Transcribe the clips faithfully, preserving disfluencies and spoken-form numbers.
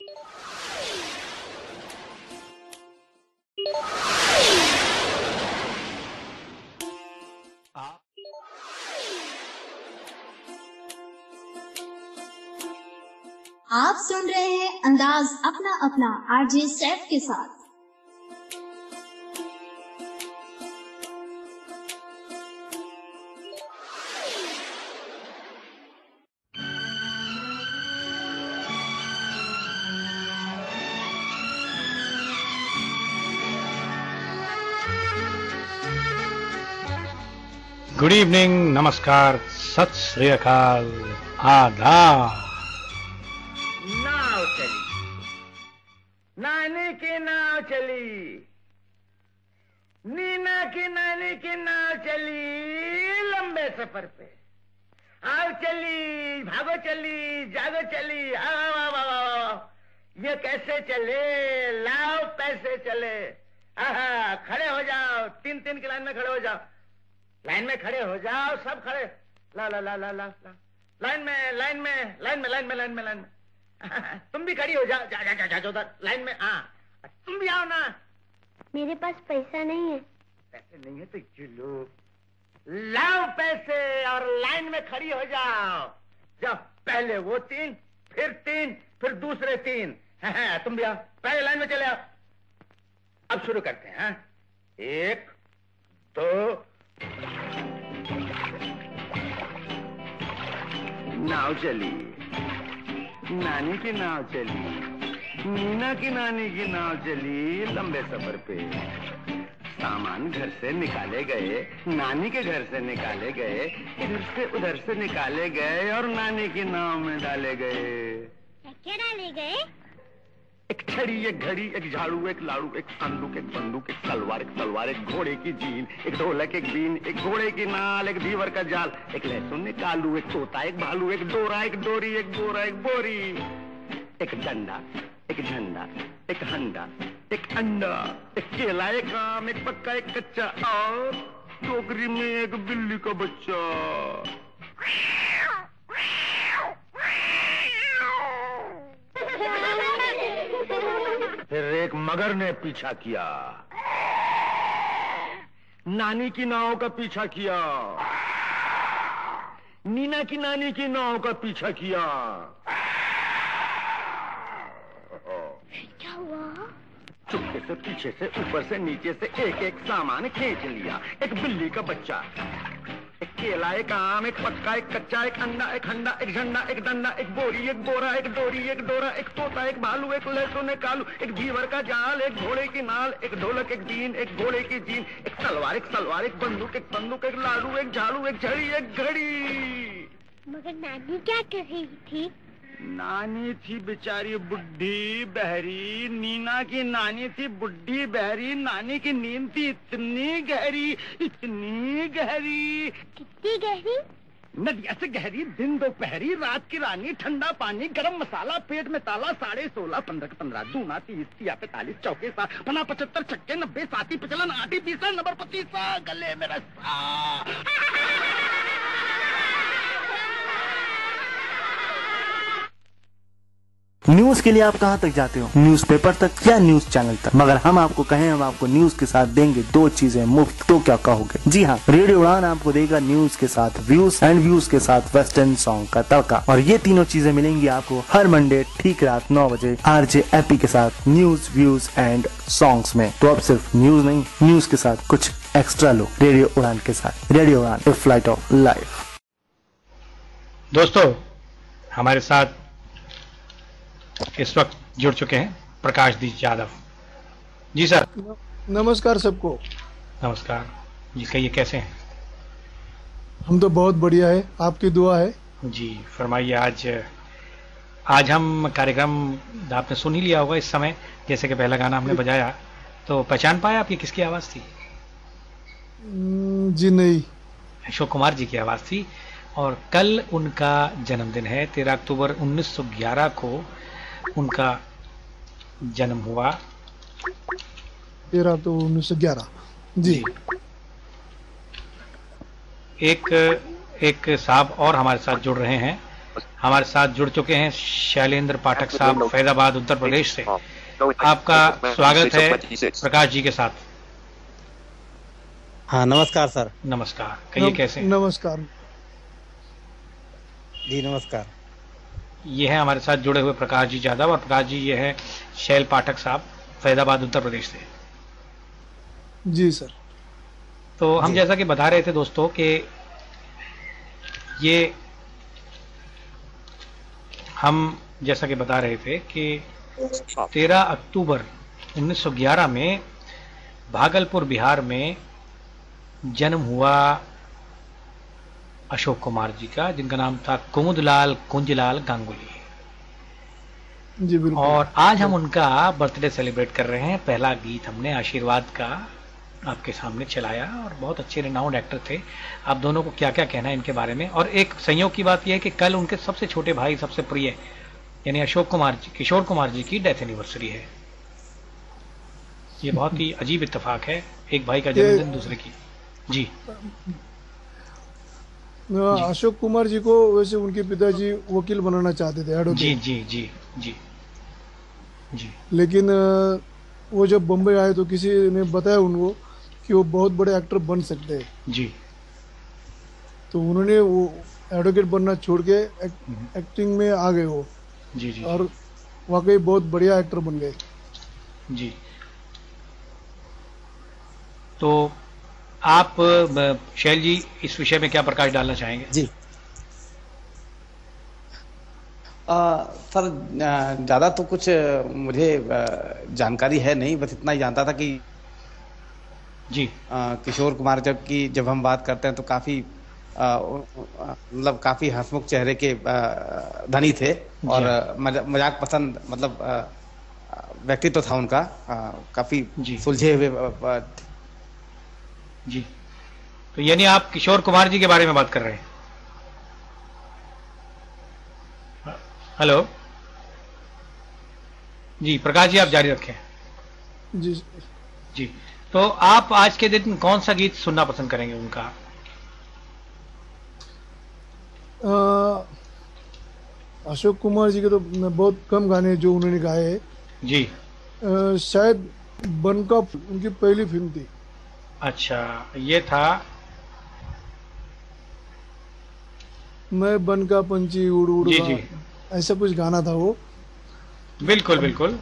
आप सुन रहे हैं अंदाज अपना अपना आरजे सैफ के साथ। गुड इवनिंग, नमस्कार, सत श्री अकाल, आदाब। नाव चली, नानी की नाव चली, नीना की नानी की नाव चली लंबे सफर पे। आओ चली, भागो चली, जागो चली, आओ आओ आओ आओ। ये कैसे चले, लाओ पैसे चले। आहा, खड़े हो जाओ, तीन तीन की लाइन में खड़े हो जाओ, लाइन में खड़े हो जाओ, सब खड़े। ला ला ला ला ला ला लाइन में लाइन में लाइन में लाइन में लाइन में लाइन में तुम भी खड़ी हो जाओ, जा जा जा जा उधर लाइन में। हाँ, तुम भी आओ ना। मेरे पास पैसा नहीं है। पैसे नहीं है तो चलो लाओ पैसे और लाइन में खड़ी हो जाओ। जाओ, पहले वो तीन, फिर तीन, फिर दूसरे तीन। तुम भी आओ, पहले लाइन में चले आओ। अब शुरू करते हैं। हाँ? एक, दो। नाव चली, नानी की नाव चली, नीना की नानी की नाव चली लंबे सफर पे। सामान घर से निकाले गए, नानी के घर से निकाले गए, इधर से उधर से निकाले गए और नानी की नाव में डाले गए। क्या डाले गए? एक छड़ी, एक घड़ी, एक झाड़ू, एक लाड़ू, एक संदूक, एक बंदूक, एक तलवार, एक तलवार, एक घोड़े की जीन, एक ढोलक, एक बीन, एक घोड़े की नाल, एक दीवर का जाल, एक लहसुन, एक आलू, एक तोता, एक भालू, एक डोरा, एक डोरी, एक बोरा, एक बोरी, एक डंडा, एक झंडा, एक हंडा, एक अंडा, एक केला, एक आम, एक पक्का, एक कच्चा और टोकरी में एक बिल्ली का बच्चा। फिर एक मगर ने पीछा किया, नानी की नाव का पीछा किया, नीना की नानी की नाव का पीछा किया। क्या हुआ? चुपके से, पीछे से, ऊपर से, नीचे से एक एक सामान खींच लिया। एक बिल्ली का बच्चा, एक केला, एक आम, एक पक्का, एक कच्चा, एक अंडा, एक हंडा, एक झंडा, एक डंडा, एक बोरी, एक बोरा, एक डोरी, एक डोरा, एक तोता, एक भालू, एक लहसुन, एक आलू, एक दीवर का जाल, एक घोड़े की नाल, एक ढोलक, एक बीन, एक घोड़े की जीन, एक तलवार, एक सलवार, एक बंदूक, एक बंदूक, एक लाड़ू, एक झाड़ू, एक झड़ी, एक घड़ी। मगर नानी क्या कर रही थी? नानी थी बेचारी बुढ़ी बहरी। नीना की नानी थी बुढ़ी बहरी। नानी की नींद थी इतनी गहरी, इतनी गहरी। कितनी गहरी? नदिया से गहरी, दिन दोपहरी, रात की रानी, ठंडा पानी, गरम मसाला, पेट में ताला, साढ़े सोलह, पंद्रह पंद्रह, दूना तीस, तिया पैतालीस, चौके सात, पना पचहत्तर, छक्के नब्बे, साती पचलन, आठी बीसा, नंबर पच्चीसा, गले में रस्सा। न्यूज के लिए आप कहां तक जाते हो? न्यूज़पेपर तक या न्यूज चैनल तक? मगर हम आपको कहें हम आपको न्यूज के साथ देंगे दो चीजें मुफ्त, तो क्या कहोगे? जी हाँ, रेडियो उड़ान आपको देगा न्यूज के साथ व्यूज एंड व्यूज के साथ वेस्टर्न सॉन्ग का तड़का। और ये तीनों चीजें मिलेंगी आपको हर मंडे ठीक रात नौ बजे आरजे एपी के साथ न्यूज व्यूज एंड सॉन्ग्स में। तो अब सिर्फ न्यूज नहीं, न्यूज के साथ कुछ एक्स्ट्रा लो रेडियो उड़ान के साथ। रेडियो उड़ान, ए फ्लाइट ऑफ लाइफ। दोस्तों, हमारे साथ इस वक्त जुड़ चुके हैं प्रकाश दी यादव जी। सर नमस्कार सबको। नमस्कार जी, कहिए कैसे हैं? हम तो बहुत बढ़िया है, आपकी दुआ है जी। फरमाइए। आज आज हम कार्यक्रम आपने सुन ही लिया होगा इस समय, जैसे कि पहला गाना हमने बजाया, तो पहचान पाया आपकी किसकी आवाज थी? जी नहीं, अशोक कुमार जी की आवाज थी। और कल उनका जन्मदिन है, तेरह अक्टूबर उन्नीस सौ ग्यारह को उनका जन्म हुआ। तेरह तो उन्नीस सौ ग्यारह जी। जी। एक एक साहब और हमारे साथ जुड़ रहे हैं, हमारे साथ जुड़ चुके हैं शैलेंद्र पाठक साहब फैजाबाद उत्तर प्रदेश से। आपका स्वागत है प्रकाश जी के साथ। हाँ नमस्कार सर। नमस्कार, कहिए कैसे? नमस्कार जी नमस्कार। ये है हमारे साथ जुड़े हुए प्रकाश जी यादव, और प्रकाश जी ये है शैल पाठक साहब फैजाबाद उत्तर प्रदेश से। जी सर। तो हम जैसा कि बता रहे थे दोस्तों कि ये हम जैसा कि बता रहे थे कि तेरह अक्टूबर उन्नीस सौ ग्यारह में भागलपुर बिहार में जन्म हुआ अशोक कुमार जी का, जिनका नाम था कुमुदलाल कुंजलाल गांगुली। जी बिल्कुल। और आज हम उनका बर्थडे सेलिब्रेट कर रहे हैं। पहला गीत हमने आशीर्वाद का आपके सामने चलाया, और बहुत अच्छे रिनाउंड एक्टर थे। आप दोनों को क्या क्या कहना है इनके बारे में? और एक संयोग की बात यह है कि कल उनके सबसे छोटे भाई, सबसे प्रिय यानी अशोक कुमार जी, किशोर कुमार जी की डेथ एनिवर्सरी है। ये बहुत ही अजीब इत्तेफाक है, एक भाई का जन्मदिन दूसरे की। जी अशोक कुमार जी को वैसे उनके पिताजी वकील बनाना चाहते थे, एडवोकेट। जी जी जी जी जी। लेकिन वो जब बम्बई आए तो किसी ने बताया उनको कि वो बहुत बड़े एक्टर बन सकते हैं। जी। तो उन्होंने वो एडवोकेट बनना छोड़ के एक, एक्टिंग में आ गए वो। जी जी। और वाकई बहुत बढ़िया एक्टर बन गए। जी। तो आप शैल जी इस विषय में क्या प्रकाश डालना चाहेंगे? जी आ, सर ज़्यादा तो कुछ मुझे जानकारी है नहीं, बस इतना ही जानता था कि जी आ, किशोर कुमार जब की जब हम बात करते हैं तो काफ़ी मतलब काफ़ी हंसमुख चेहरे के धनी थे, और मजाक पसंद मतलब व्यक्तित्व तो था उनका, काफ़ी सुलझे हुए। जी। तो यानी आप किशोर कुमार जी के बारे में बात कर रहे हैं? हेलो जी। प्रकाश जी आप जारी रखें। जी जी। तो आप आज के दिन कौन सा गीत सुनना पसंद करेंगे उनका? आ, अशोक कुमार जी के तो बहुत कम गाने जो उन्होंने गाए हैं। जी। आ, शायद बनका उनकी पहली फिल्म थी। अच्छा, ये था मैं बनका पंछी उड़ उड़, जी जी, ऐसा कुछ गाना था वो। बिल्कुल बिल्कुल।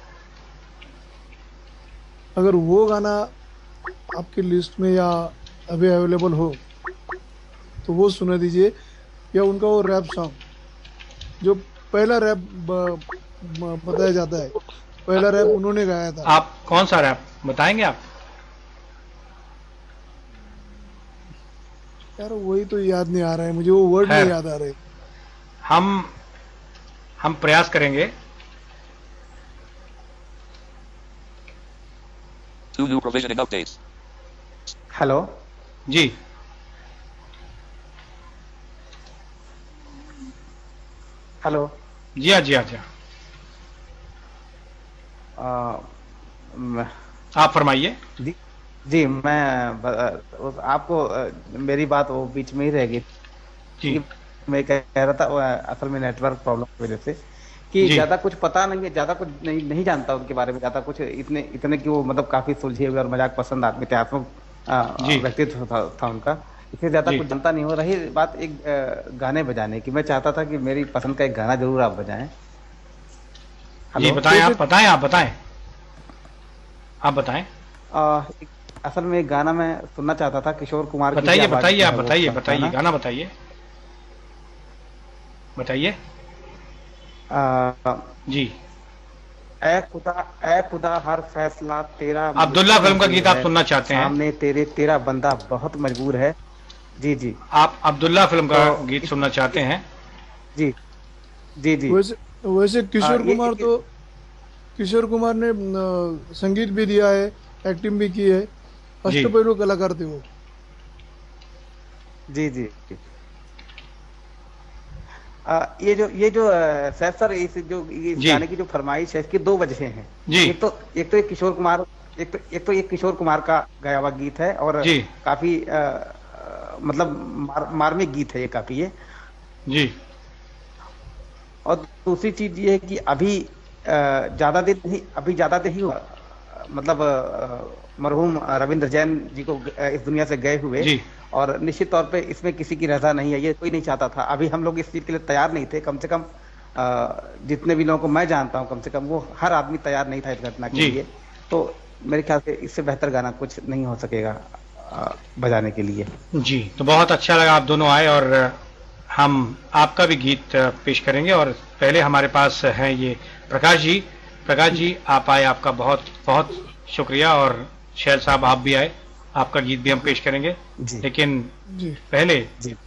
अगर वो गाना आपकी लिस्ट में या अभी अवेलेबल हो तो वो सुना दीजिए, या उनका वो रैप सॉन्ग जो पहला रैप बताया जाता है, पहला रैप उन्होंने गाया था। आप कौन सा रैप बताएंगे आप? यार वही तो याद नहीं आ रहा है मुझे, वो वर्ड नहीं याद आ रहे। हम हम प्रयास करेंगे। Two new provisioning updates. Hello जी। हेलो जी हाँ जी हाँ जी हाँ। आप फरमाइए। जी जी मैं आपको मेरी बात वो बीच में ही रह गई जी। मैं कह रहा था असल में नेटवर्क प्रॉब्लम की वजह से कि ज्यादा कुछ पता नहीं है, ज्यादा कुछ नहीं नहीं जानता उनके बारे में ज्यादा कुछ, इतने इतने कि वो मतलब काफी सुलझे हुए और मजाक पसंद आदमी थे, आत्मक व्यक्तित्व था, था उनका, इसलिए ज्यादा कुछ जानता नहीं हो। रही बात एक गाने बजाने की, मैं चाहता था कि मेरी पसंद का एक गाना जरूर आप बजाएं। जी बताएं, आप बताएं, आप बताएं, आप बताएं। असल में एक गाना मैं सुनना चाहता था किशोर कुमार। बताइए बताइए आप बताइए बताइए गाना बताइए बताइए। जी। ऐ खुदा ऐ खुदा हर फैसला तेरा। अब्दुल्ला फिल्म का गीत आप सुनना चाहते हैं? सामने तेरे तेरा बंदा बहुत मजबूर है। जी जी। आप अब्दुल्ला फिल्म का तो, गीत सुनना चाहते हैं? जी जी जी। वैसे वैसे किशोर आ, कुमार तो किशोर कुमार ने संगीत भी दिया है, एक्टिंग भी की है, अष्टपैलु कलाकार थे वो। जी जी। आ, ये जो ये जो सैफ सर इस जो इस गाने की जो फरमाइश है इसकी दो वजह हैं। एक तो एक तो एक किशोर कुमार एक तो एक तो एक किशोर कुमार का गाया हुआ गीत है और काफी आ, मतलब मार, मार्मिक गीत है ये काफी है। जी। और दूसरी चीज ये है कि अभी ज्यादा दिन नहीं अभी ज्यादा दिन ही हुआ मतलब मरहूम रविंद्र जैन जी को इस दुनिया से गए हुए, और निश्चित तौर पे इसमें किसी की रजा नहीं है, ये कोई नहीं चाहता था। अभी हम लोग इस चीज के लिए तैयार नहीं थे, कम से कम जितने भी लोगों को मैं जानता हूँ, कम से कम वो हर आदमी तैयार नहीं था इस घटना के लिए। तो मेरे ख्याल से इससे बेहतर गाना कुछ नहीं हो सकेगा बजाने के लिए। जी, तो बहुत अच्छा लगा आप दोनों आए, और हम आपका भी गीत पेश करेंगे। और पहले हमारे पास है ये प्रकाश जी। प्रकाश जी आप आए, आपका बहुत बहुत शुक्रिया। और शैल साहब आप भी आए, आपका गीत भी हम पेश करेंगे जी। लेकिन जी। पहले जी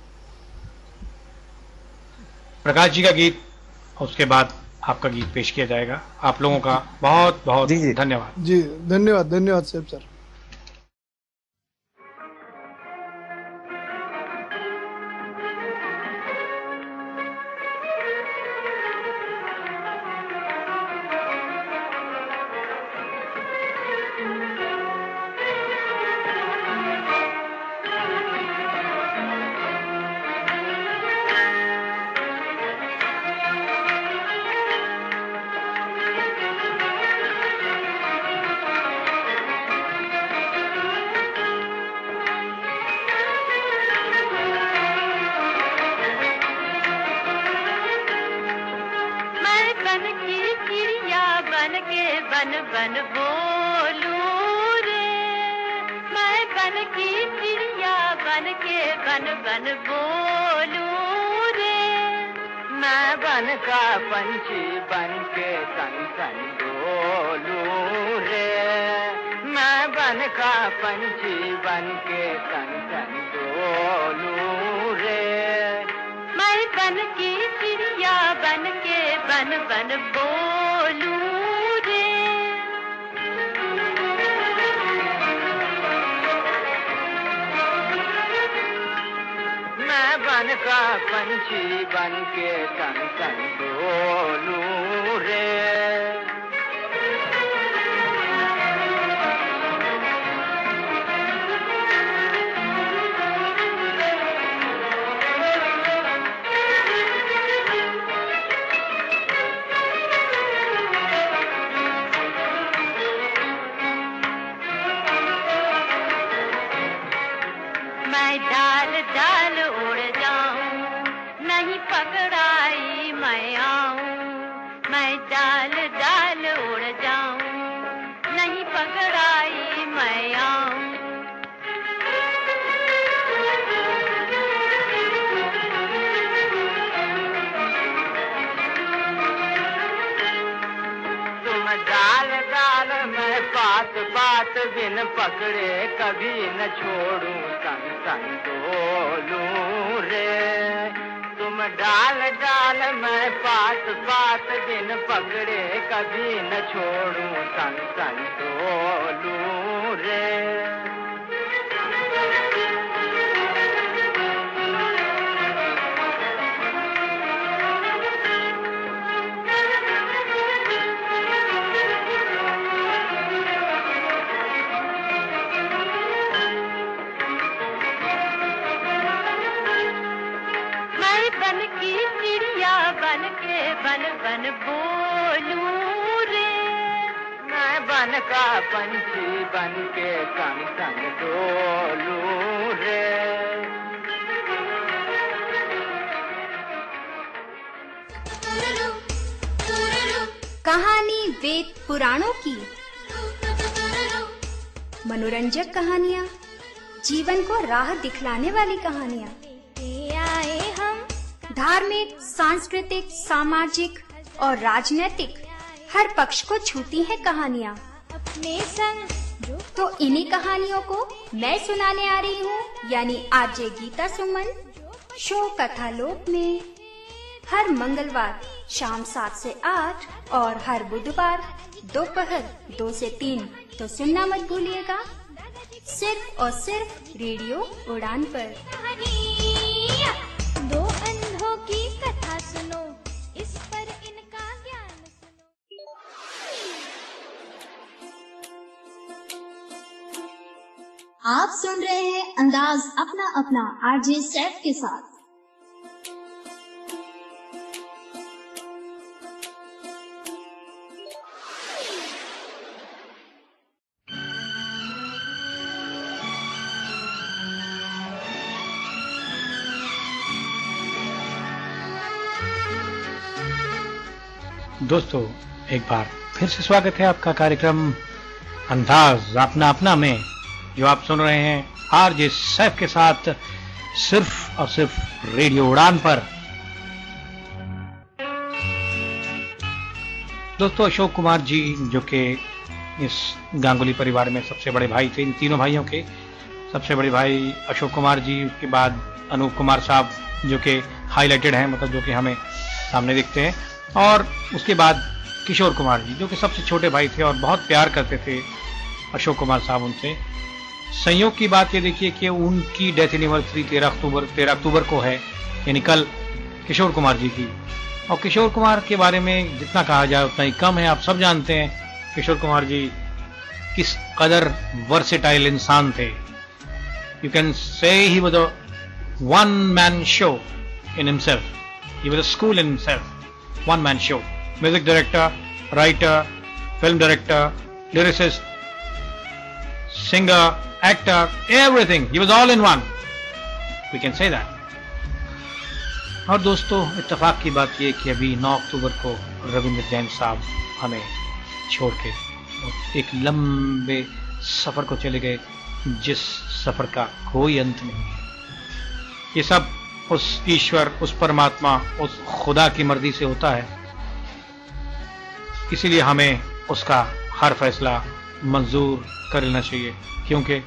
प्रकाश जी का गीत, उसके बाद आपका गीत पेश किया जाएगा। आप लोगों का बहुत बहुत धन्यवाद। जी धन्यवाद, धन्यवाद साहब सर। कहानी वेद पुराणों की, मनोरंजक कहानियाँ, जीवन को राह दिखलाने वाली कहानियाँ, धार्मिक, सांस्कृतिक, सामाजिक और राजनीतिक हर पक्ष को छूती हैं कहानियाँ। अपने संग तो इन्हीं कहानियों को मैं सुनाने आ रही हूँ, यानी आरजे गीता सुमन, शो कथालोक में हर मंगलवार शाम सात से आठ और हर बुधवार दोपहर दो से तीन। तो सुनना मत भूलिएगा, सिर्फ और सिर्फ रेडियो उड़ान पर। दो अंधों की कथा सुनो, इस पर इनका ज्ञान सुनो। आप सुन रहे हैं अंदाज अपना अपना आरजे सैफ के साथ। दोस्तों एक बार फिर से स्वागत है आपका कार्यक्रम अंदाज अपना अपना में, जो आप सुन रहे हैं आरजे सैफ के साथ सिर्फ और सिर्फ रेडियो उड़ान पर। दोस्तों अशोक कुमार जी जो कि इस गांगुली परिवार में सबसे बड़े भाई थे, इन तीनों भाइयों के सबसे बड़े भाई अशोक कुमार जी, उसके बाद अनूप कुमार साहब जो कि हाईलाइटेड हैं, मतलब जो कि हमें सामने दिखते हैं, और उसके बाद किशोर कुमार जी जो कि सबसे छोटे भाई थे और बहुत प्यार करते थे अशोक कुमार साहब उनसे। संयोग की बात ये देखिए कि उनकी डेथ एनिवर्सरी तेरह अक्टूबर तेरह अक्टूबर को है, यानी कल किशोर कुमार जी की। और किशोर कुमार के बारे में जितना कहा जाए उतना ही कम है। आप सब जानते हैं किशोर कुमार जी किस कदर वर्सेटाइल इंसान थे। You can say he was a one man show in himself, he was a school in himself, one man show. Music director, writer, film director, lyricist, singer, actor, everything. He was all in one. We can say that. और दोस्तों इत्तेफाक की बात यह कि अभी नौ अक्टूबर को रविंद्र जैन साहब हमें छोड़ के एक लंबे सफर को चले गए, जिस सफर का कोई अंत नहीं है। ये सब उस ईश्वर, उस परमात्मा, उस खुदा की मर्जी से होता है, इसीलिए हमें उसका हर फैसला मंजूर कर लेना चाहिए, क्योंकि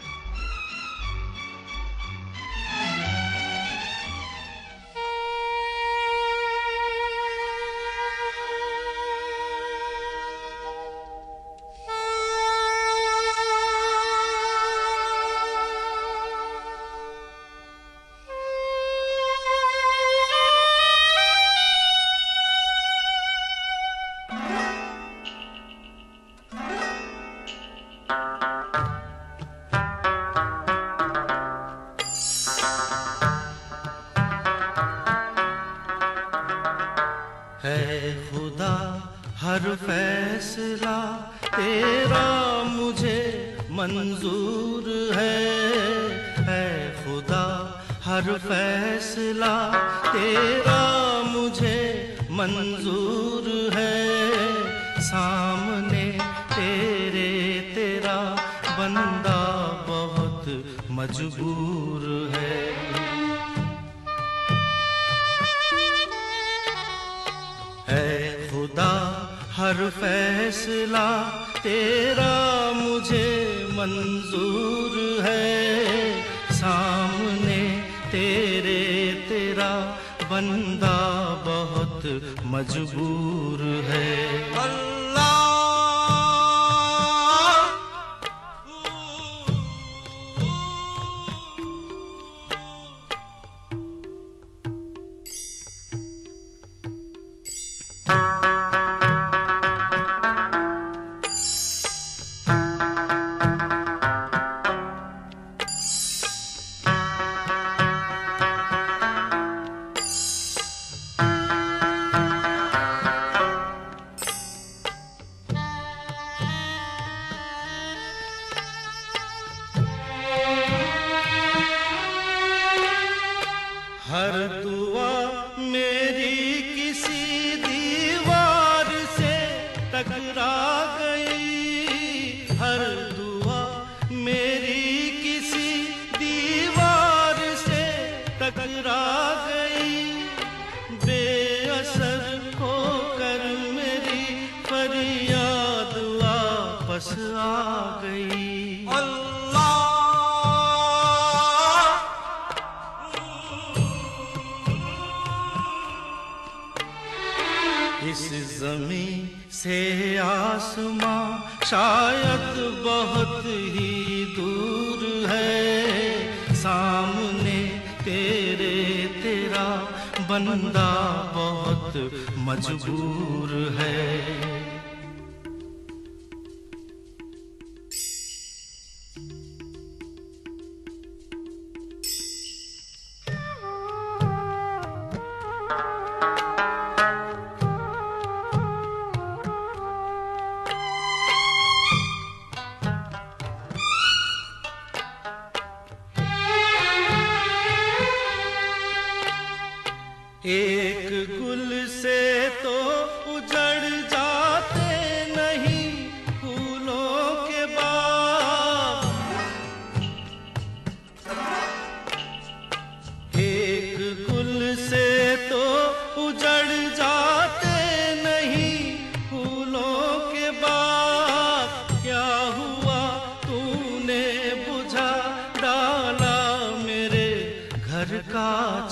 एक गुल से तो उजड़ जा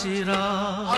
चिराग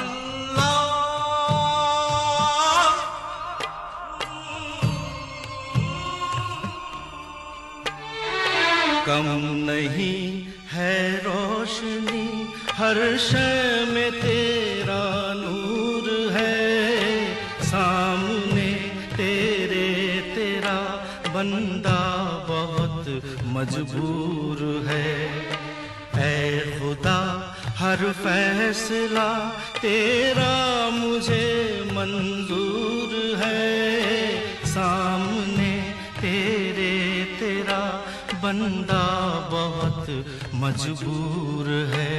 कम नहीं है रोशनी हर शय में तेरा नूर है सामने तेरे तेरा बंदा बहुत मजबूर है ऐ खुदा हर फैसला तेरा मुझे मंजूर है सामने तेरे तेरा बंदा बहुत मजबूर है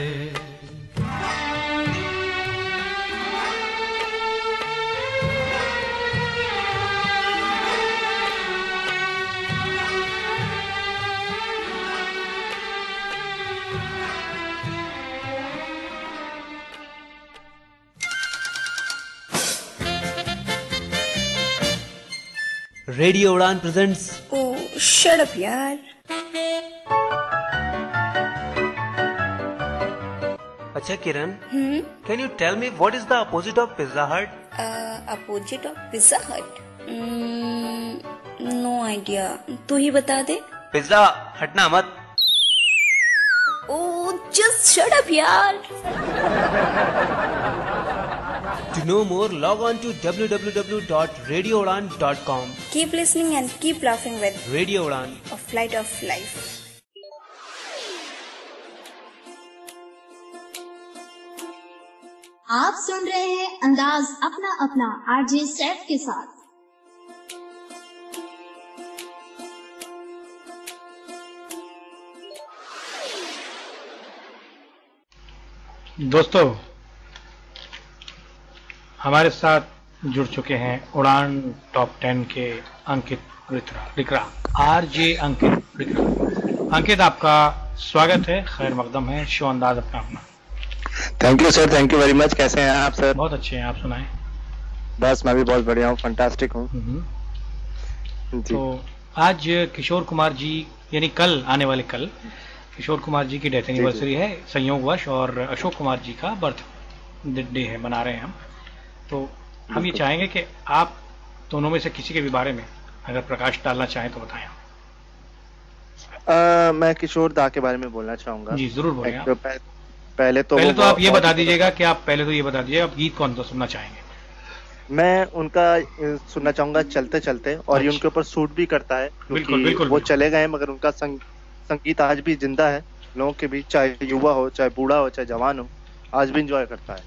रेडियो उड़ान प्रेजेंट्स ओह शट अप यार। अच्छा Kiran, can you tell me what is the opposite of pizza hut? Opposite of pizza hut? No idea, तू ही बता दे। पिज्जा हटना मत। ओह जस्ट शट अप यार। To know more, log on to w w w dot radio udan dot com. Keep listening and keep laughing with Radio Udan, a flight of life. आप सुन रहे हैं अंदाज अपना अपना आरजे सैफ के साथ। दोस्तों, हमारे साथ जुड़ चुके हैं उड़ान टॉप टेन के अंकित रिकरा, आरजे अंकित रिकरा। अंकित, आपका स्वागत है, खैर मकदम है, शो अंदाज अपना अपना। Thank you sir, thank you very much. कैसे हैं आप सर? बहुत अच्छे हैं, आप सुनाएं। बस मैं भी बहुत बढ़िया हूँ, फंटास्टिक हूँ। तो आज किशोर कुमार जी, यानी कल आने वाले कल किशोर कुमार जी की डेथ एनिवर्सरी है संयोगवश, और अशोक कुमार जी का बर्थ डे है, मना रहे हैं हम। तो हम ये चाहेंगे कि आप दोनों में से किसी के भी बारे में अगर प्रकाश डालना चाहें तो बताएं। आ, मैं किशोर दा के बारे में बोलना चाहूंगा। जी जरूर बोलें आप। पह, पहले तो पहले तो आप ये बता दीजिएगा कि आप पहले तो ये बता दीजिए आप गीत कौन सा सुनना चाहेंगे। मैं उनका सुनना चाहूंगा चलते चलते, और ये उनके ऊपर सूट भी करता है बिल्कुल, बिल्कुल, वो चले गए मगर उनका संग, संगीत आज भी जिंदा है लोगों के बीच, चाहे युवा हो, चाहे बूढ़ा हो, चाहे जवान हो, आज भी इंजॉय करता है।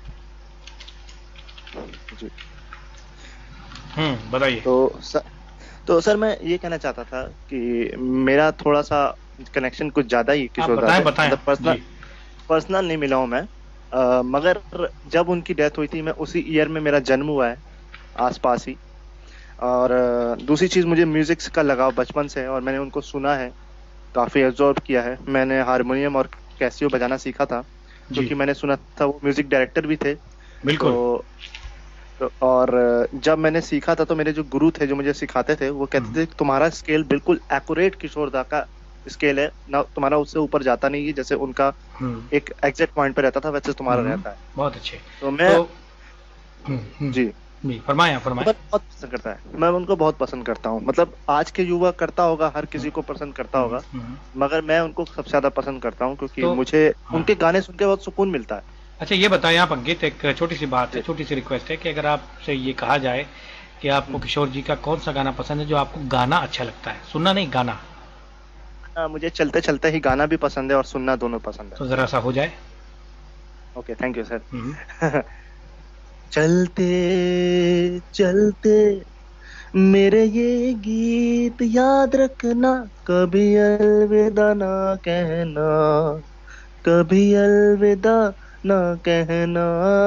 जी हम्म बताइए। तो सर, तो सर मैं ये कहना चाहता था कि मेरा थोड़ा सा कनेक्शन कुछ ज्यादा ही किशोर दा से, मतलब पर्सनल पर्सनल नहीं मिला हूं मैं, आ, मगर जब उनकी डेथ हुई थी मैं उसी ईयर में मेरा जन्म हुआ है, आसपास ही। और दूसरी चीज, मुझे म्यूजिक का लगाव बचपन से है और मैंने उनको सुना है, काफी एब्जॉर्ब किया है। मैंने हारमोनियम और कैसियो बजाना सीखा था क्योंकि मैंने सुना था वो म्यूजिक डायरेक्टर भी थे। बिल्कुल। तो, तो और जब मैंने सीखा था तो मेरे जो गुरु थे जो मुझे सिखाते थे वो कहते थे तुम्हारा स्केल बिल्कुल एक्यूरेट किशोर दा का स्केल है ना, तुम्हारा उससे ऊपर जाता नहीं है, जैसे उनका एक एग्जैक्ट पॉइंट पे रहता था वैसे तुम्हारा रहता है। बहुत अच्छे। तो मैं तो, जी फरमाया फरमाया बहुत पसंद करता है, मैं उनको बहुत पसंद करता हूँ। मतलब आज के युवा करता होगा, हर किसी को पसंद करता होगा, मगर मैं उनको सबसे ज्यादा पसंद करता हूँ क्योंकि तो, मुझे हाँ। उनके गाने सुन के बहुत सुकून मिलता है। अच्छा ये बताएं आप अंकित, एक छोटी सी बात है, छोटी सी रिक्वेस्ट है कि अगर आपसे ये कहा जाए कि आपको किशोर जी का कौन सा गाना पसंद है, जो आपको गाना अच्छा लगता है, सुनना नहीं गाना। आ, मुझे चलते चलते ही गाना भी पसंद है और सुनना दोनों पसंद है। तो जरा सा हो जाए। Okay thank you sir. चलते चलते मेरे ये गीत याद रखना, कभी अलविदा ना कहना, कभी अलविदा ना कहना,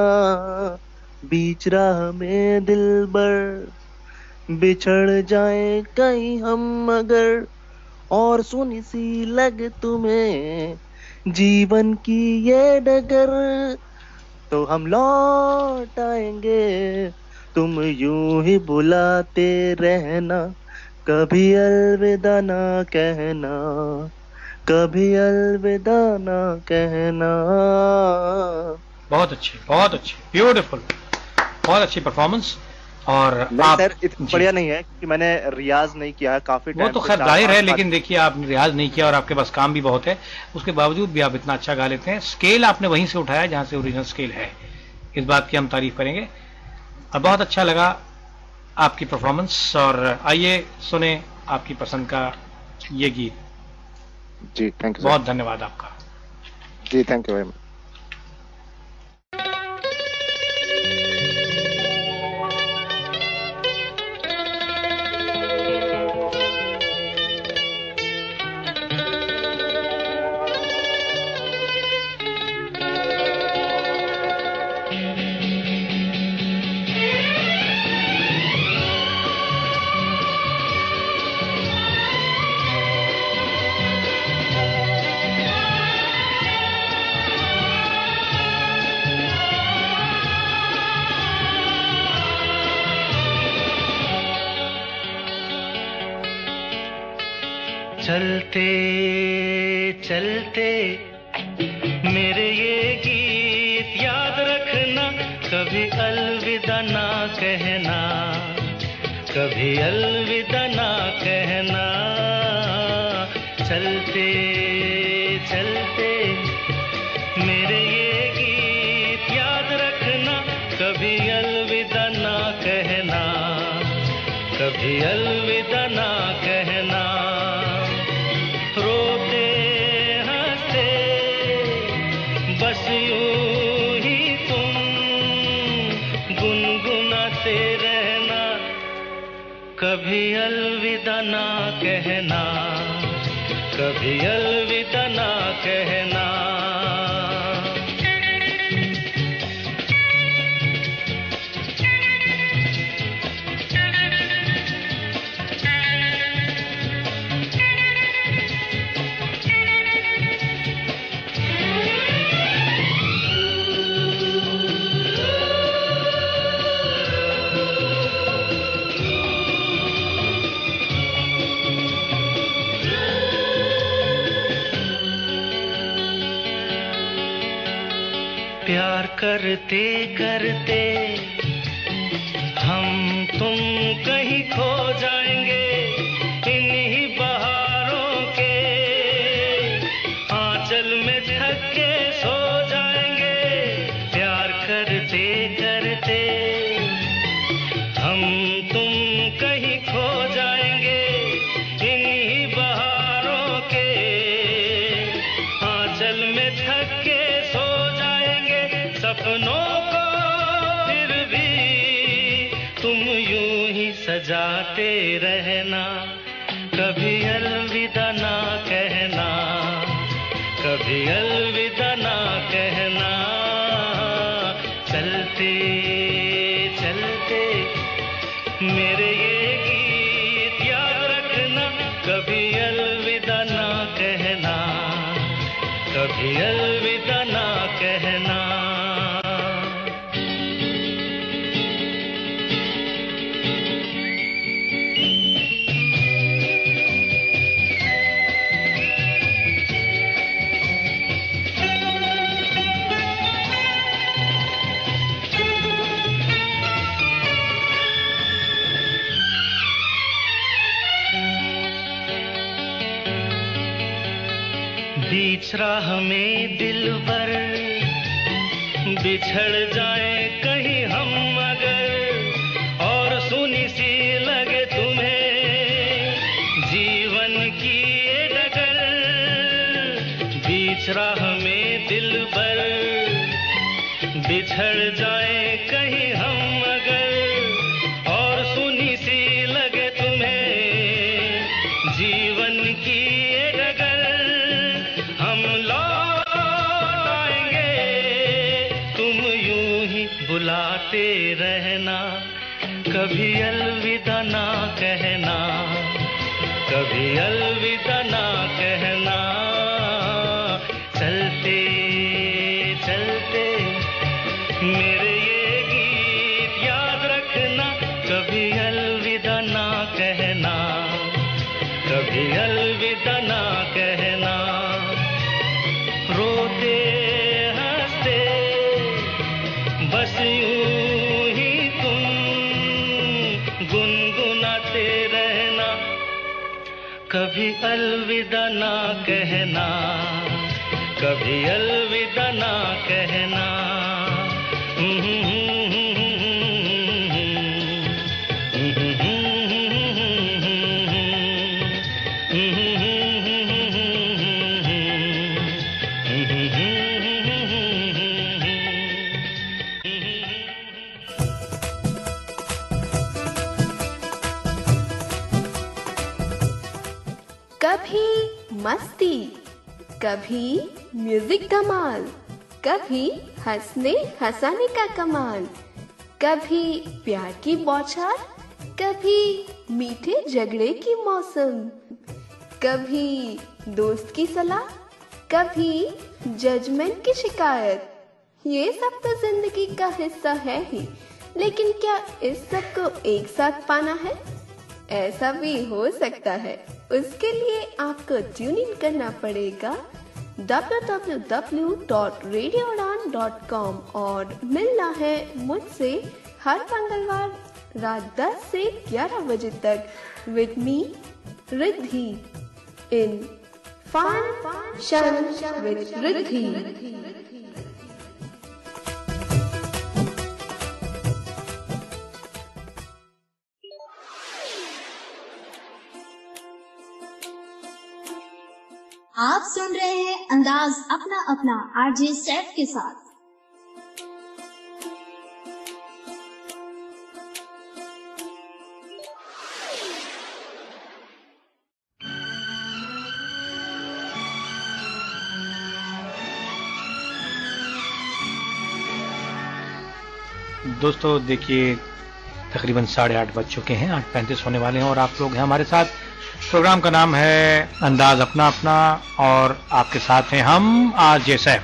बीच राह में दिलबर बिछड़ जाए कहीं हम मगर, और सुनी सी लग तुम्हें जीवन की ये डगर, तो हम लौट आएंगे तुम यूं ही बुलाते रहना, कभी अलविदा ना कहना, कभी अलविदा ना कहना। बहुत अच्छी, बहुत अच्छी, ब्यूटीफुल, बहुत अच्छी परफॉर्मेंस। और आप सर इतना बढ़िया नहीं है कि मैंने रियाज नहीं किया है काफी टाइम। वो तो खैर जाहिर है, लेकिन देखिए आपने रियाज नहीं किया और आपके पास काम भी बहुत है, उसके बावजूद भी आप इतना अच्छा गा लेते हैं। स्केल आपने वहीं से उठाया जहां से ओरिजिनल स्केल है, इस बात की हम तारीफ करेंगे। और बहुत अच्छा लगा आपकी परफॉर्मेंस। और आइए सुने आपकी पसंद का ये गीत। जी थैंक यू, बहुत धन्यवाद आपका। जी थैंक यू वेरी मच। चलते चलते मेरे ये गीत याद रखना, कभी अलविदा ना कहना, कभी अलविदा ना कहना। चलते चलते मेरे ये गीत याद रखना, कभी अलविदा ना कहना, कभी अलविदा ना कहना। रोते हंसते बस यूं ही तुम गुनगुनाते रहना, कभी अलविदा ना कहना, कभी अलविदा ना कहना। प्यार करते करते हम तुम कहीं खो जाएंगे, इन्हीं बहारों के आंचल में ढक के सो जाएंगे। प्यार करते करते हम तुम कहीं खो जाएंगे, इन्हीं बहारों के आंचल में ढक के सो सपनों को फिर भी तुम यूं ही सजाते रहना, कभी अलविदा ना कहना, कभी अलविदा ना कहना। चलते चलते मेरे ये गीत याद रखना, कभी अलविदा ना कहना, कभी अलविदा ना कहना। बीच राह में दिलबर बिछड़ जाए कहीं हम अगर, और सुनी सी लगे तुम्हें जीवन की ये डगर। बीच राह में दिलबर बिछड़ जाए कहीं हम अगर, और सुनी सी लगे तुम्हें जीवन की ये डगर। हम लौट आएंगे तुम यूं ही बुलाते रहना, कभी अलविदा ना कहना, कभी अलविदा ना कहना। चलते चलते मेरे ये गीत याद रखना, कभी अलविदा ना कहना, कभी अलविदा ना कहना। रोते हंसते कभी अलविदा ना कहना, कभी अलविदा ना कहना। कभी मस्ती, कभी म्यूजिक धमाल, कभी हंसने हंसाने का कमाल, कभी प्यार की बौछार, कभी मीठे झगड़े की मौसम, कभी दोस्त की सलाह, कभी जजमेंट की शिकायत। ये सब तो जिंदगी का हिस्सा है ही, लेकिन क्या इस सब को एक साथ पाना है? ऐसा भी हो सकता है। उसके लिए आपको ट्यून इन करना पड़ेगा W W W dot radio Udaan dot com और मिलना है मुझसे हर मंगलवार रात दस से ग्यारह बजे तक with me Riddhi in function with Riddhi. आप सुन रहे हैं अंदाज अपना अपना आरजे सैफ के साथ। दोस्तों देखिए तकरीबन साढ़े आठ बज चुके हैं, आठ पैंतीस होने वाले हैं और आप लोग हैं हमारे साथ। प्रोग्राम का नाम है अंदाज अपना अपना और आपके साथ हैं हम आरजे सैफ।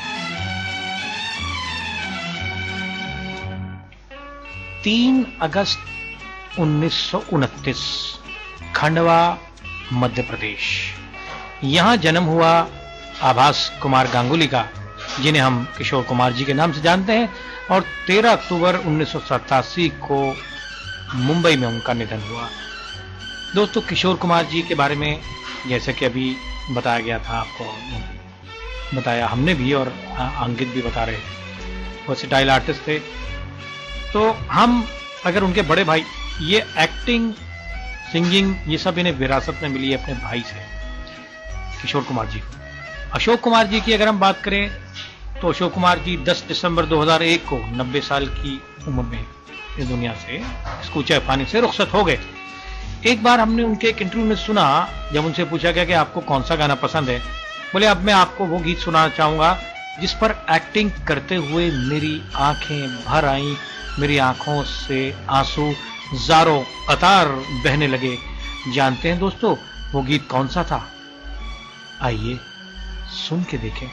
तीन अगस्त उन्नीस सौ उनतीस खंडवा मध्य प्रदेश, यहां जन्म हुआ आभास कुमार गांगुली का, जिन्हें हम किशोर कुमार जी के नाम से जानते हैं, और तेरह अक्टूबर उन्नीस सौ सतासी को मुंबई में उनका निधन हुआ। दोस्तों किशोर कुमार जी के बारे में जैसे कि अभी बताया गया था, आपको बताया हमने भी और अंकित भी बता रहे थे, वो स्टाइल आर्टिस्ट थे। तो हम अगर उनके बड़े भाई, ये एक्टिंग सिंगिंग ये सब इन्हें विरासत में मिली है अपने भाई से, किशोर कुमार जी को। अशोक कुमार जी की अगर हम बात करें तो अशोक कुमार जी दस दिसंबर दो हज़ार एक को नब्बे साल की उम्र में इस दुनिया से इस कूचे फानी से रुखसत हो गए। एक बार हमने उनके एक इंटरव्यू में सुना, जब उनसे पूछा गया कि आपको कौन सा गाना पसंद है, बोले अब मैं आपको वो गीत सुनाना चाहूंगा जिस पर एक्टिंग करते हुए मेरी आंखें भर आईं, मेरी आंखों से आंसू जारो कतार बहने लगे। जानते हैं दोस्तों वो गीत कौन सा था? आइए सुन के देखें।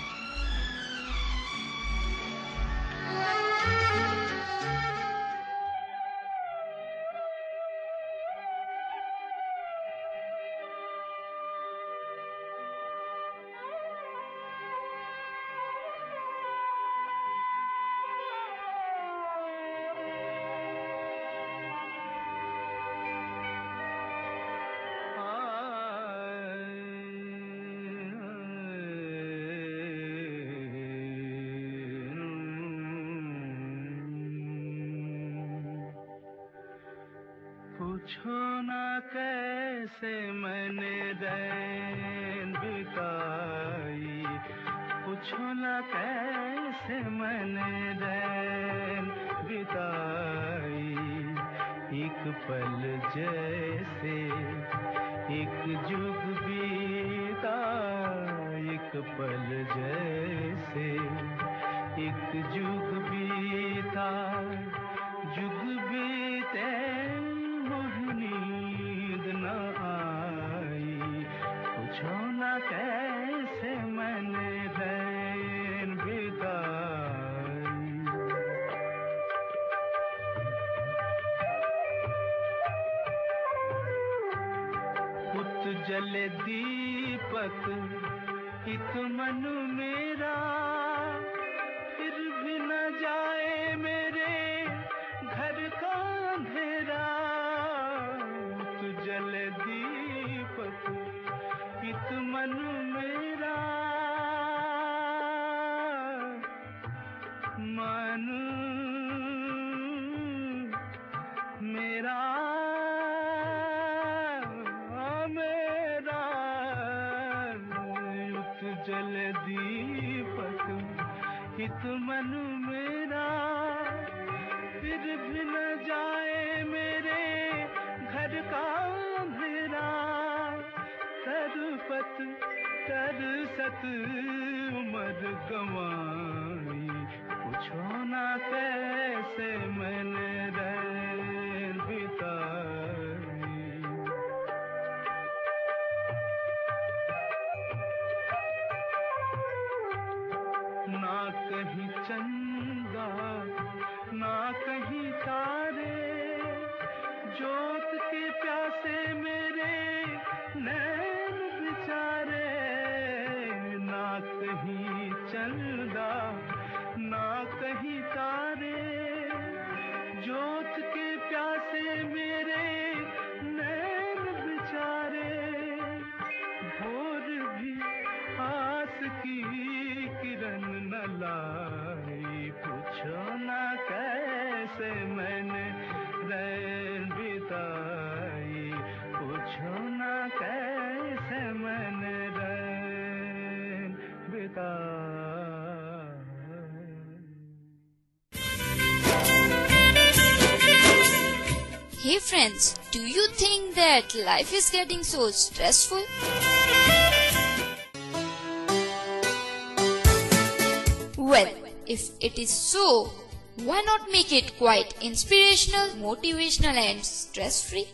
पूछो ना कैसे मैंने रैन बिताई, पूछो ना कैसे मैंने रैन बिताई। एक पल जैसे एक जुग बीता, एक पल जैसे एक जुग बीता। जुग बीते नींद न आई, पूछो ना कैसे मैंने रैन बिताई। पुत जले दीपक एक मन मेरा, फिर भी न जाए मेरे घर का अंधेरा। जले दीपक इत मन मेरा फिर भी न जाए मेरे घर का अंधेरा तरपत तरसत उम्र गंवाई पूछो ना कैसे मैंने रैन बिताई ना कहीं चंदा ना कहीं तारे जोत के प्यासे मेरे नैन बेचारे ना कहीं चंदा ना कहीं तारे जोत के प्यासे मेरे नैन बेचारे भोर भी आस की किरण न लाई पूछो ना कैसे मैंने रैन बिताई पूछो ना कैसे मैंने रैन बिताई Hey friends, do you think that life is getting so stressful? Well, if it is so, why not make it quite inspirational, motivational and stress-free?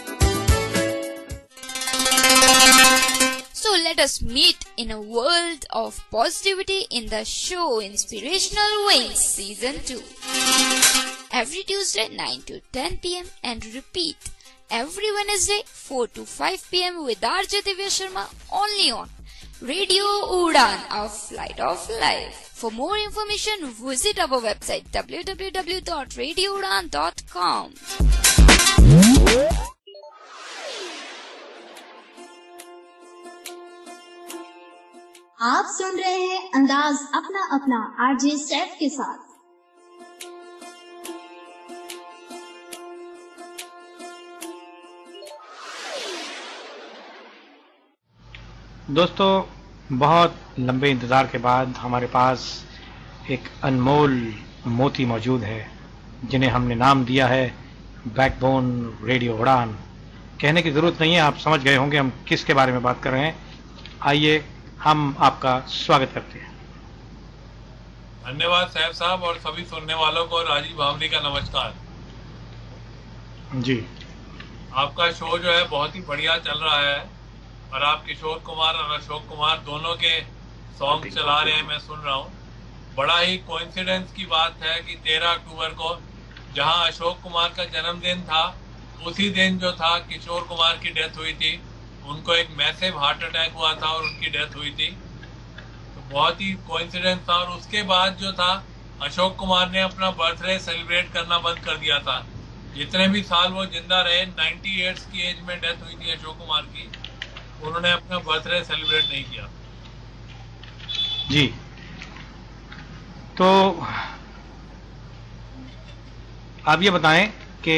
So let us meet in a world of positivity in the show Inspirational Wings Season two. Every Tuesday nine to ten p m and repeat every Wednesday four to five p m with R J Divya Sharma only on Radio Udan, a flight of life. For more information, visit our website w w w dot radio udan dot com. आप सुन रहे हैं अंदाज अपना अपना RJ Saif के साथ। दोस्तों, बहुत लंबे इंतज़ार के बाद हमारे पास एक अनमोल मोती मौजूद है जिन्हें हमने नाम दिया है बैकबोन रेडियो उड़ान। कहने की ज़रूरत नहीं है, आप समझ गए होंगे हम किसके बारे में बात कर रहे हैं। आइए हम आपका स्वागत करते हैं। धन्यवाद सैफ साहब और सभी सुनने वालों को राजीव भावनी का नमस्कार जी। आपका शो जो है बहुत ही बढ़िया चल रहा है और आप किशोर कुमार और अशोक कुमार दोनों के सॉन्ग चला रहे हैं, मैं सुन रहा हूँ। बड़ा ही कोइंसिडेंस की बात है कि तेरह अक्टूबर को जहाँ अशोक कुमार का जन्मदिन था उसी दिन जो था किशोर कुमार की डेथ हुई थी। उनको एक मैसिव हार्ट अटैक हुआ था और उनकी डेथ हुई थी, तो बहुत ही कोइंसिडेंस था। और उसके बाद जो था अशोक कुमार ने अपना बर्थडे सेलिब्रेट करना बंद कर दिया था। जितने भी साल वो जिंदा रहे, नाइन्टी ईयर्स की एज में डेथ हुई थी अशोक कुमार की, उन्होंने अपना बर्थडे सेलिब्रेट नहीं किया जी। तो आप ये बताएं कि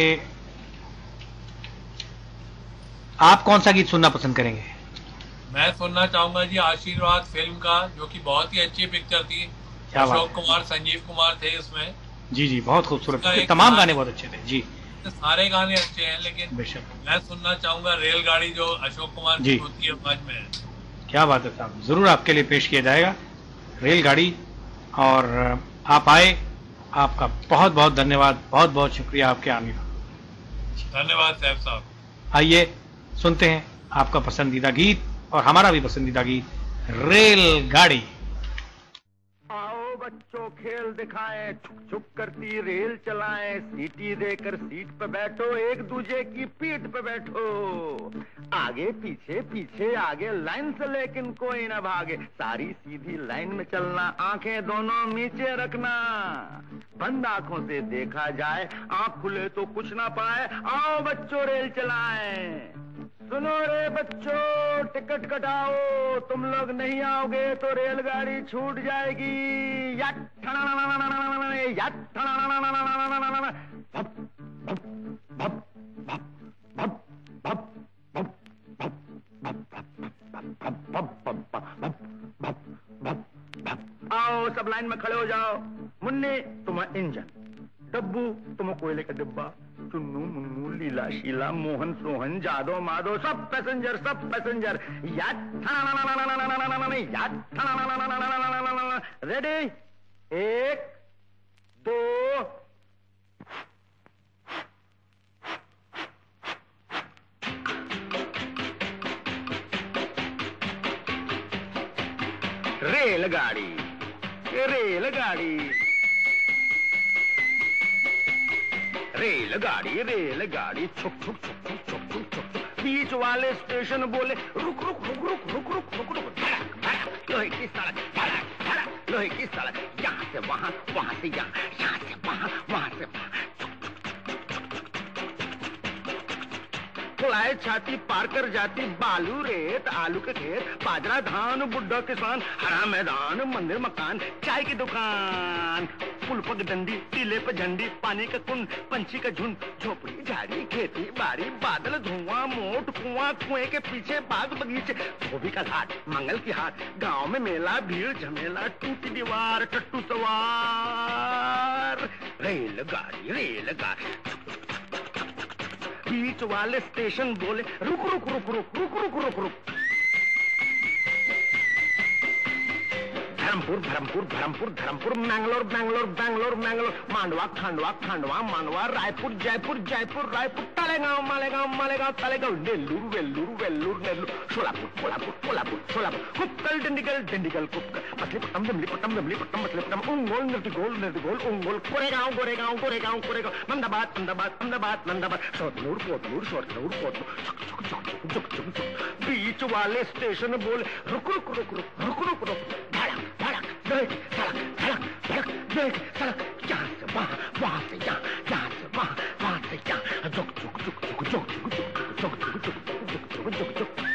आप कौन सा गीत सुनना पसंद करेंगे? मैं सुनना चाहूंगा जी आशीर्वाद फिल्म का, जो कि बहुत ही अच्छी पिक्चर थी। अशोक कुमार, संजीव कुमार थे इसमें। जी जी, बहुत खूबसूरत, तमाम गाने बहुत अच्छे थे जी। सारे गाने अच्छे हैं, लेकिन मैं सुनना चाहूंगा रेलगाड़ी जो अशोक कुमार की होती है आवाज में है। क्या बात है साहब, जरूर आपके लिए पेश किया जाएगा रेलगाड़ी। और आप आए, आपका बहुत बहुत धन्यवाद, बहुत बहुत शुक्रिया आपके आने का। धन्यवाद साहब साहब। आइए सुनते हैं आपका पसंदीदा गीत और हमारा भी पसंदीदा गीत, रेलगाड़ी। आओ बच्चों खेल दिखाएं, छुक छुक करती रेल चलाएं, सीटी देकर सीट पे बैठो, एक दूजे की पीठ पे बैठो, आगे पीछे पीछे आगे, लाइन से लेकिन कोई न भागे, सारी सीधी लाइन में चलना, आंखें दोनों नीचे रखना, बंद आंखों से देखा जाए, आंख खुले तो कुछ ना पाए, आओ बच्चों रेल चलाएं। सुनो रे बच्चों, टिकट कटाओ, तुम लोग नहीं आओगे तो रेलगाड़ी छूट जाएगी। आओ सब सब लाइन में खड़े हो जाओ। मुन्नी तुम इंजन, डब्बू तुम कोयले का डिब्बा, चुन्नू मुन्नू लीला शीला मोहन सोहन जादो माधो सब पैसेंजर सब पैसेंजर। याद रेडी, एक दो। रेलगाड़ी रेलगाड़ी रेलगाड़ी रेलगाड़ी छुक छुक छुक छुक छुक छुक छुक। बीच वाले स्टेशन बोले रुक रुक रुक रुक रुक रुक रुक रुक। धड़क धड़क लोहे की सड़क, धड़क धड़क लोहे की सड़क। यहाँ से वहाँ, वहाँ से यहाँ, यहाँ से वहाँ, वहाँ से वहाँ। फुलाए छाती पार कर जाती बालू रेत आलू के खेत, बाजरा धान बुड्ढा किसान, हरा मैदान मंदिर मकान, चाय की दुकान, पुल पग डंडी, टीले पे झंडी, पानी का कुंड, पंछी का झुंड, झोपड़ी झाड़ी खेती बाड़ी, बादल धुआं मोट कुआं, कुएं के पीछे बाग बगीचे, धोबी का घाट मंगल की हाट, गांव में मेला भीड़ झमेला, टूटी दीवार टट्टू सवार। रेलगाड़ी रेलगाड़ी बीच वाले स्टेशन बोले रुक रुक रुक रुक रुक रुक रुक रुक। धर्मपुर धर्मपुर धर्मपुर धर्मपुर, मैंगलोर बैंगलोर बैंगलोर मैंगलोर, मांडवा खांडवा खांडवा मांडवा, रायपुर जयपुर जयपुर रायपुर, तालेगांव मालेगांव मालेगांव तालेगांव, नेल्लूर वेल्लूर वेल्लूर नेल्लूर, सोलापुर कोल्हापुर कोल्हापुर सोलापुर, कुप्पल डिंडिगल डिंडिगल कुप्पल, मछलीपट्टम दिमलीपट्टम दिमलीपट्टम मछलीपट्टम, उंगोल निर्तिगोल निर्तिगोल उंगोल, कोरेगांव गोरेगांव गोरेगांव कोरेगांव, अहमदाबाद अहमदाबाद अहमदाबाद नंदाबाद, शोधनूर पोतनूर शोधनूर पोतनूर। बीच वाले स्टेशन बोले रुक रुक रुक रुक रुक रुक रुक। धड़क धड़क धड़क धड़क धड़क धड़क धड़क धड़क, यहाँ से वहाँ, वहाँ से यहाँ, यहाँ से वहाँ, वहाँ से यहाँ, जुक जुक जुक जुक जुक जुक जुक जुक जुक जुक जुक जुक जुक जुक।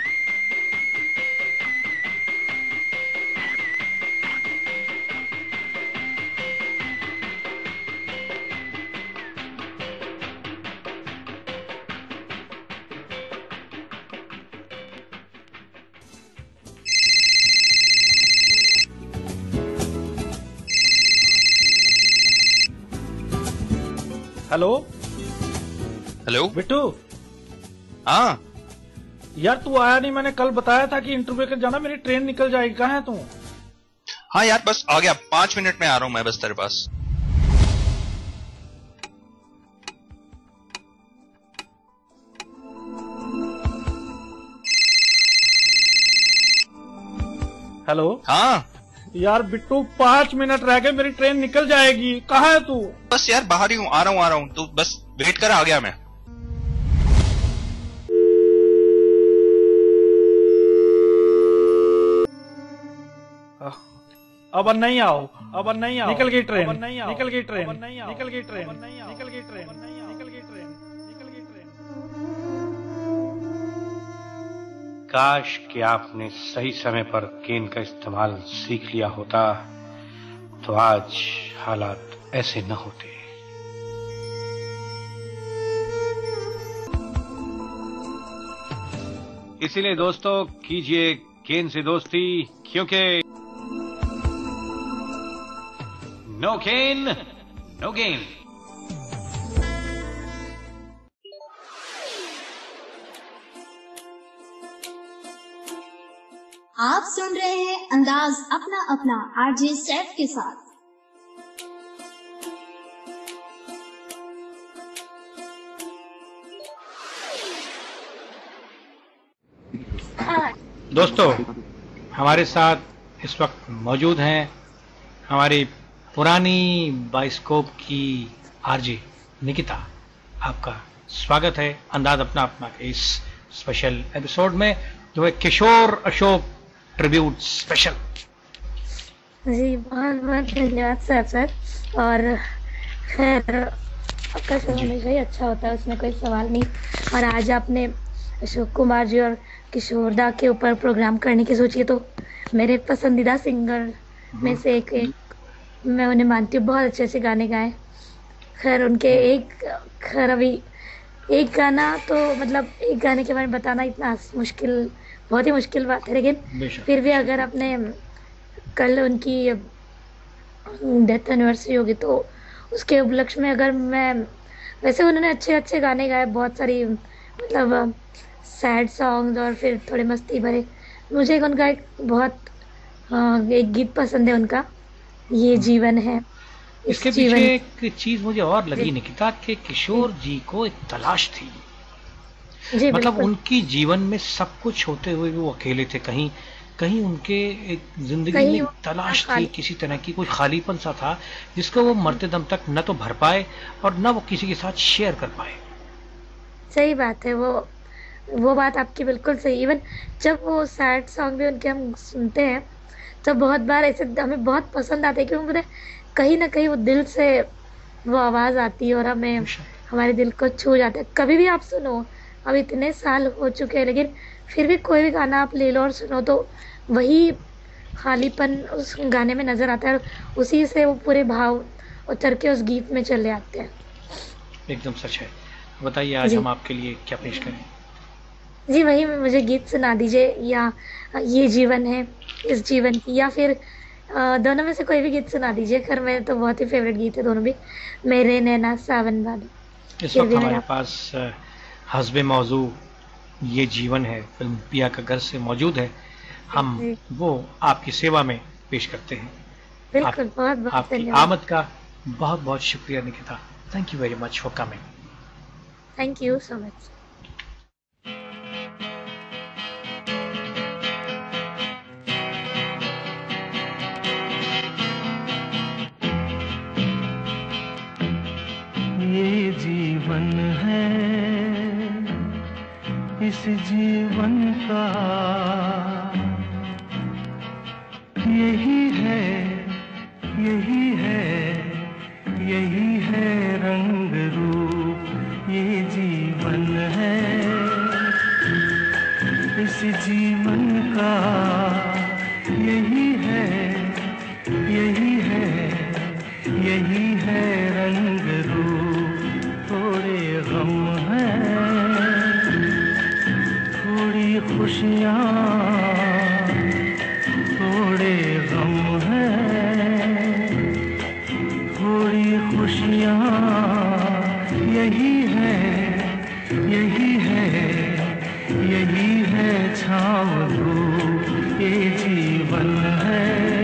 Hello hello Bittu. हाँ यार तू आया नहीं, मैंने कल बताया था कि इंटरव्यू के जाना, मेरी ट्रेन निकल जाएगी। कहाँ है तू? हाँ यार बस आ गया, पांच मिनट में आ रहा हूँ मैं बस तेरे पास। हेलो हाँ यार बिट्टू, पांच मिनट रह गए, मेरी ट्रेन निकल जाएगी। कहाँ है तू? बस यार बाहर ही हूँ, आ रहा हूँ आ रहा हूँ, तू बस वेट कर, आ गया मैं। अब नहीं आओ, अब नहीं आओ, निकल गई ट्रेन, निकल गई ट्रेन, निकल गई ट्रेन, निकल गई ट्रेन, निकल गई ट्रेन, निकल गई ट्रेन। काश कि आपने सही समय पर गेंद का इस्तेमाल सीख लिया होता, तो आज हालात ऐसे न होते। इसीलिए दोस्तों कीजिए गेंद से दोस्ती, क्योंकि नो गेन नो गेन। आप सुन रहे हैं अंदाज अपना अपना आरजे सैफ के साथ। दोस्तों हमारे साथ इस वक्त मौजूद हैं हमारी पुरानी बाइस्कोप की आरजे निकिता। आपका स्वागत है अंदाज अपना अपना के इस स्पेशल एपिसोड में, जो है किशोर अशोक ट्रिब्यूट स्पेशल। जी बहुत बहुत धन्यवाद सर सर और खैर आपका शो हमेशा ही अच्छा होता है, उसमें कोई सवाल नहीं। और आज आपने अशोक कुमार जी और किशोर दा के ऊपर प्रोग्राम करने की सोची, तो मेरे पसंदीदा सिंगर में से एक, एक मैं उन्हें मानती हूँ, बहुत अच्छे से गाने गाए। खैर उनके एक खैर अभी एक गाना तो मतलब एक गाने के बारे में बताना इतना मुश्किल, बहुत ही मुश्किल बात है, लेकिन फिर भी अगर आपने कल उनकी डेथ एनिवर्सरी होगी, तो उसके उपलक्ष्य में अगर मैं, वैसे उन्होंने अच्छे अच्छे गाने गाए, बहुत सारी मतलब सैड सॉन्ग्स और फिर थोड़े मस्ती भरे। मुझे एक उनका एक बहुत हाँ, एक गीत पसंद है उनका, ये जीवन है। इस इसके जीवन पीछे एक चीज मुझे और लगी निकिता, कि किशोर जी को एक तलाश थी। जी, मतलब बिल्कुल। उनकी जीवन में सब कुछ होते हुए भी वो अकेले थे। कहीं कहीं उनके एक जिंदगी कहीं में वो तलाश थी, खाली- किसी तरह की कोई खालीपन सा था जिसको वो मरते दम तक न तो भर पाए और न वो किसी के साथ शेयर कर पाए। सही बात है, वो वो बात आपकी बिल्कुल सही। इवन जब वो सैड सॉन्ग भी उनके हम सुनते हैं तो बहुत बार ऐसे हमें बहुत पसंद आते हैं, क्योंकि मुझे कहीं ना कहीं वो दिल से वो आवाज़ आती है और हमें हमारे दिल को छू जाता है। कभी भी आप सुनो, अब इतने साल हो चुके हैं लेकिन फिर भी कोई भी गाना आप ले लो और सुनो तो वही खालीपन उस गाने में नज़र आता है और उसी से वो पूरे भाव उतर के उस गीत में चले आते हैं। एकदम सच है। बताइए आज जी। हम आपके लिए क्या पेश करें? जी, वही मुझे गीत सुना दीजिए, या ये जीवन है, इस जीवन की, या फिर अ, दोनों में से कोई भी गीत सुना दीजिए। खैर मेरे तो बहुत ही फेवरेट गीत है दोनों भी, मेरे नैना सावन वाली। इस फिर वक्त भी हमारे मेरा- पास अ, हस्बे मौजू ये जीवन है फिल्म पिया का घर से मौजूद है। हम जी। वो आपकी सेवा में पेश करते हैं। बिल्कुल, आप- बहुत बहुत आपकी धन्यवाद। आमद का बहुत बहुत शुक्रिया Nikita. Thank you very much for coming. Thank you so much. ये जीवन है, इस जीवन का यही है, यही है, यही है रंग रूप। ये जीवन है, इस जीवन का यही है, यही है, यही है रंग रूप। थोड़े गम हैं, थोड़ी खुशियाँ, थोड़े गम हैं, थोड़ी खुशियाँ, यही है, यही है, यही है छाँव धूप। ये जीवन है।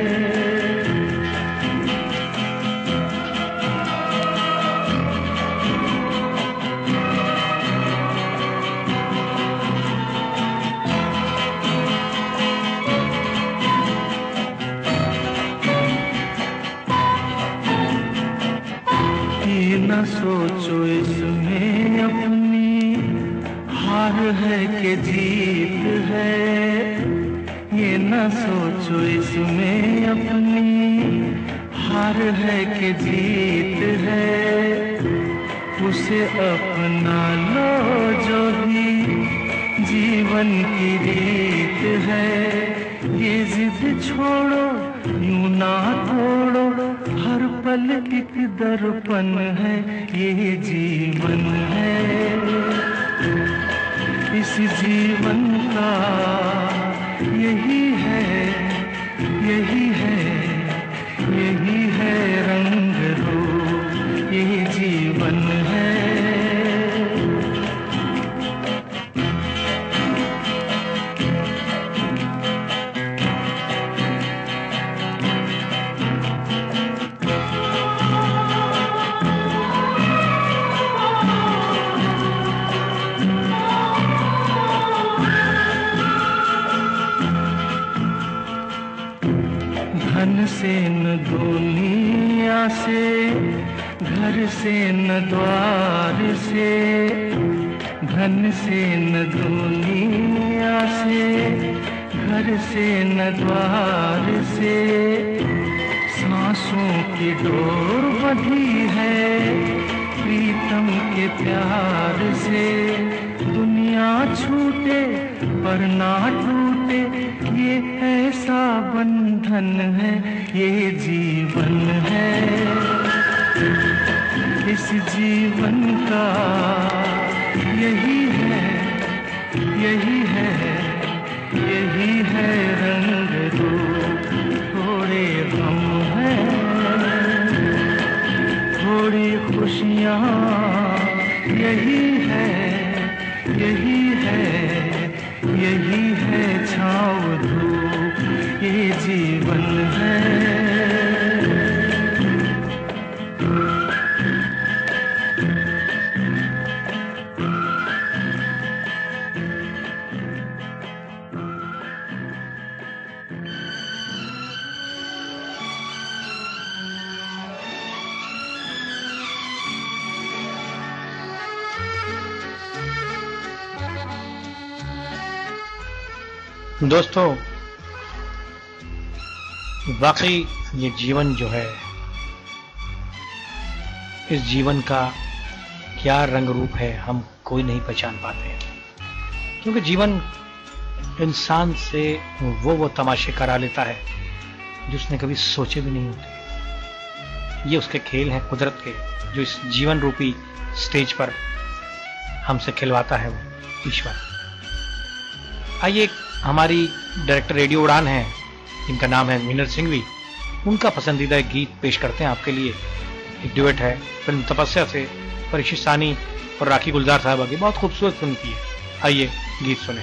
ये न सोचो इसमें अपनी हार है कि जीत है। ये न सोचो इसमें अपनी हार है कि जीत है। उसे अपना लो जो भी जीवन की रीत है। ये जिद छोड़ो, यूं ना तोड़ो, हर पल एक दर्पण है। ये जीवन है, इस जीवन का यही है, यही है, यही है रंग रूप। ये जीवन है। धन से न दुनिया से, घर से न द्वार से। धन से न दुनिया से, घर से न द्वार से। सांसों की डोर बंधी है प्रीतम के प्यार से। दुनिया छूटे पर ना टूटे, ये ऐसा बंधन है। ये जीवन है, इस जीवन का यही है, यही है, यही है रंग रूप। थोड़े गम हैं, यही है छाँव धूप, ये जीवन है। दोस्तों, वाकई ये जीवन जो है, इस जीवन का क्या रंग रूप है हम कोई नहीं पहचान पाते, क्योंकि जीवन इंसान से वो वो तमाशे करा लेता है जो उसने कभी सोचे भी नहीं होते। ये उसके खेल हैं कुदरत के, जो इस जीवन रूपी स्टेज पर हमसे खिलवाता है वो ईश्वर। आइए, हमारी डायरेक्टर रेडियो उड़ान हैं, जिनका नाम है मीनल सिंघवी, उनका पसंदीदा एक गीत पेश करते हैं आपके लिए। एक ड्यूएट है फिल्म तपस्या से, परीक्षित सानी और राखी गुलजार साहब की बहुत खूबसूरत फिल्म की है। आइए गीत सुने।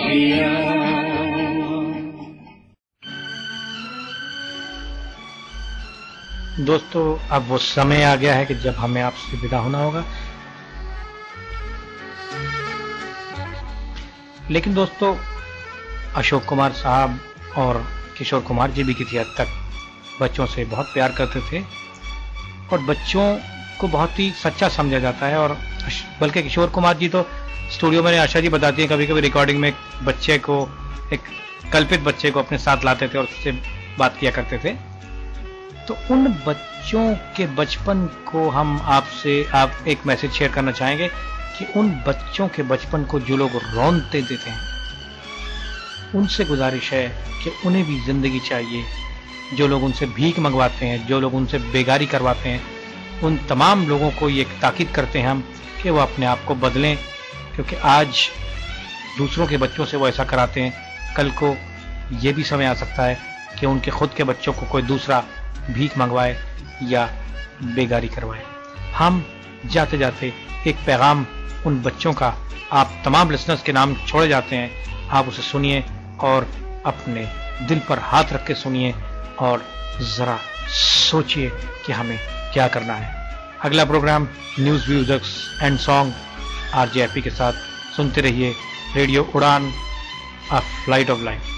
काफिया। दोस्तों अब वो समय आ गया है कि जब हमें आपसे विदा होना होगा, लेकिन दोस्तों अशोक कुमार साहब और किशोर कुमार जी भी किसी हद तक बच्चों से बहुत प्यार करते थे और बच्चों को बहुत ही सच्चा समझा जाता है। और बल्कि किशोर कुमार जी तो स्टूडियो में आशा जी बताती है कभी कभी रिकॉर्डिंग में एक बच्चे को, एक कल्पित बच्चे को अपने साथ लाते थे और उससे बात किया करते थे। तो उन बच्चों के बचपन को हम आपसे आप एक मैसेज शेयर करना चाहेंगे कि उन बच्चों के बचपन को जो लोग रौंदते देते हैं, उनसे गुजारिश है कि उन्हें भी जिंदगी चाहिए। जो लोग उनसे भीख मंगवाते हैं, जो लोग उनसे बेगारी करवाते हैं, उन तमाम लोगों को ये ताकीद करते हैं हम कि वो अपने आप को बदलें, क्योंकि आज दूसरों के बच्चों से वो ऐसा कराते हैं, कल को ये भी समय आ सकता है कि उनके खुद के बच्चों को कोई दूसरा भीख मंगवाए या बेगारी करवाए। हम जाते जाते एक पैगाम उन बच्चों का आप तमाम लिसनर्स के नाम छोड़े जाते हैं, आप उसे सुनिए और अपने दिल पर हाथ रख के सुनिए और जरा सोचिए कि हमें क्या करना है। अगला programme news musics and song RJ AP के साथ सुनते रहिए रेडियो उड़ान, अ फ्लाइट ऑफ लाइफ।